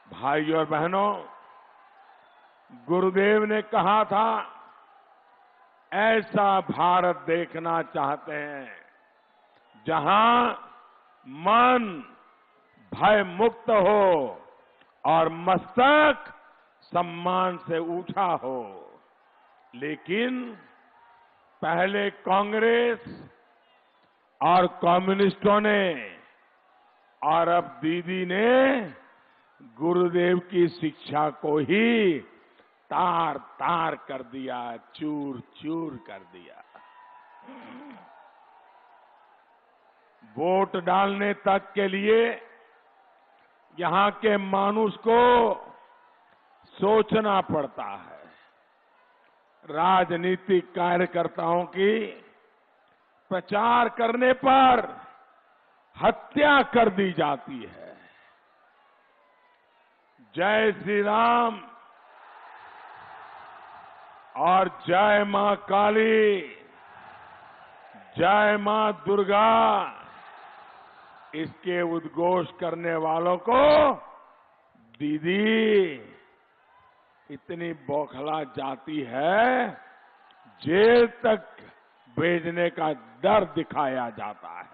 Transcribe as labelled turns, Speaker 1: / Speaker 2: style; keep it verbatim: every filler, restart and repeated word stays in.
Speaker 1: भाइयों और बहनों, गुरुदेव ने कहा था, ऐसा भारत देखना चाहते हैं जहां मन भय मुक्त हो और मस्तक सम्मान से ऊंचा हो। लेकिन पहले कांग्रेस और कम्युनिस्टों ने और अब दीदी ने गुरुदेव की शिक्षा को ही तार तार कर दिया, चूर चूर कर दिया। वोट डालने तक के लिए यहां के मानुष को सोचना पड़ता है। राजनीतिक कार्यकर्ताओं की प्रचार करने पर हत्या कर दी जाती है। जय श्री राम और जय मां काली, जय मां दुर्गा, इसके उद्घोष करने वालों को दीदी इतनी बौखला जाती है, जेल तक भेजने का डर दिखाया जाता है।